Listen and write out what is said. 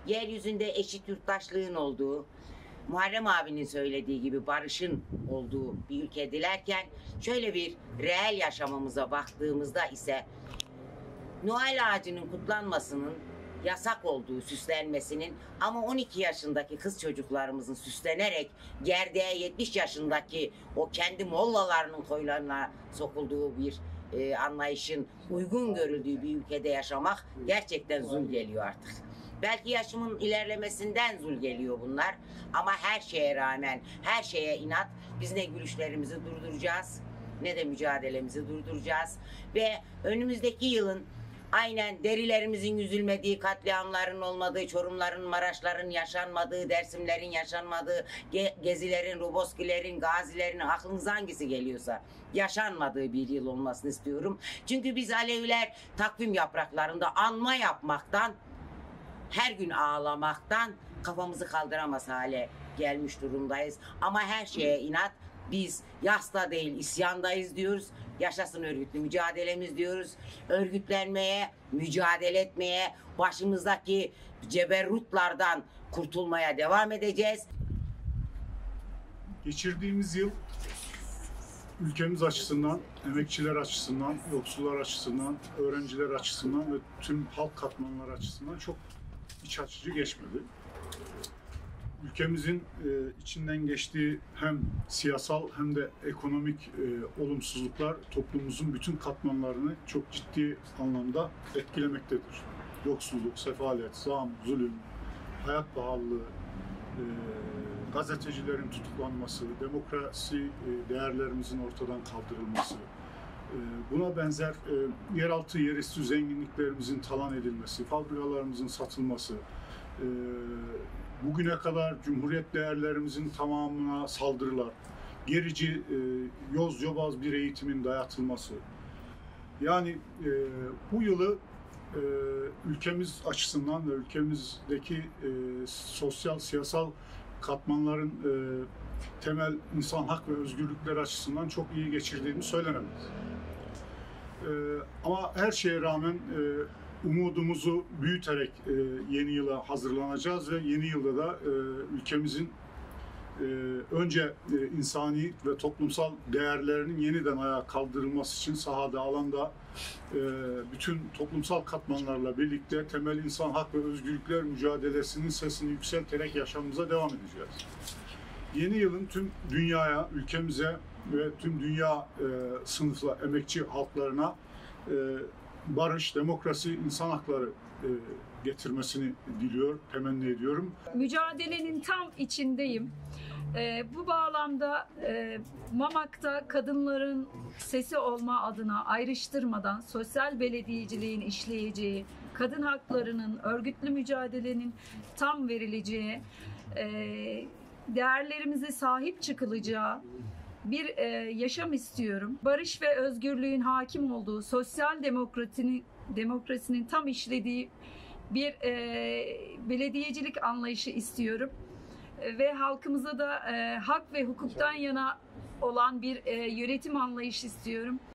yeryüzünde eşit yurttaşlığın olduğu, Muharrem abinin söylediği gibi barışın olduğu bir ülke dilerken, şöyle bir reel yaşamımıza baktığımızda ise Noel ağacının kutlanmasının yasak olduğu, süslenmesinin, ama 12 yaşındaki kız çocuklarımızın süslenerek gerdeğe 70 yaşındaki o kendi mollalarının koylarına sokulduğu bir anlayışın uygun görüldüğü bir ülkede yaşamak gerçekten zul geliyor artık. Belki yaşımın ilerlemesinden zul geliyor bunlar, ama her şeye rağmen, her şeye inat, biz ne gülüşlerimizi durduracağız ne de mücadelemizi durduracağız ve önümüzdeki yılın aynen derilerimizin yüzülmediği, katliamların olmadığı, Çorumların, Maraşların yaşanmadığı, Dersimlerin yaşanmadığı, Gezilerin, Roboskilerin, Gazilerin, aklınıza hangisi geliyorsa yaşanmadığı bir yıl olmasını istiyorum. Çünkü biz Aleviler takvim yapraklarında anma yapmaktan, her gün ağlamaktan kafamızı kaldıramaz hale gelmiş durumdayız. Ama her şeye inat, biz yasla değil isyandayız diyoruz. Yaşasın örgütlü mücadelemiz diyoruz. Örgütlenmeye, mücadele etmeye, başımızdaki ceberrutlardan kurtulmaya devam edeceğiz. Geçirdiğimiz yıl ülkemiz açısından, emekçiler açısından, yoksullar açısından, öğrenciler açısından ve tüm halk katmanları açısından çok iç açıcı geçmedi. Ülkemizin içinden geçtiği hem siyasal hem de ekonomik olumsuzluklar toplumumuzun bütün katmanlarını çok ciddi anlamda etkilemektedir. Yoksulluk, sefalet, zam, zulüm, hayat pahalılığı, gazetecilerin tutuklanması, demokrasi değerlerimizin ortadan kaldırılması, buna benzer yeraltı, yerüstü zenginliklerimizin talan edilmesi, fabrikalarımızın satılması, bugüne kadar Cumhuriyet değerlerimizin tamamına saldırılar, gerici, yoz yobaz bir eğitimin dayatılması. Yani bu yılı ülkemiz açısından ve ülkemizdeki sosyal, siyasal katmanların temel insan hak ve özgürlükler açısından çok iyi geçirdiğimi söylenemez. Ama her şeye rağmen umudumuzu büyüterek yeni yıla hazırlanacağız ve yeni yılda da ülkemizin önce insani ve toplumsal değerlerinin yeniden ayağa kaldırılması için sahada, alanda bütün toplumsal katmanlarla birlikte temel insan hak ve özgürlükler mücadelesinin sesini yükselterek yaşamımıza devam edeceğiz. Yeni yılın tüm dünyaya, ülkemize ve tüm dünya sınıfla emekçi halklarına barış, demokrasi, insan hakları getirmesini diliyor, temenni ediyorum. Mücadelenin tam içindeyim. Bu bağlamda Mamak'ta kadınların sesi olma adına ayrıştırmadan sosyal belediyeciliğin işleyeceği, kadın haklarının, örgütlü mücadelenin tam verileceği, değerlerimize sahip çıkılacağı bir yaşam istiyorum. Barış ve özgürlüğün hakim olduğu, sosyal demokrasinin tam işlediği bir belediyecilik anlayışı istiyorum. Ve halkımıza da hak ve hukuktan yana olan bir yönetim anlayışı istiyorum.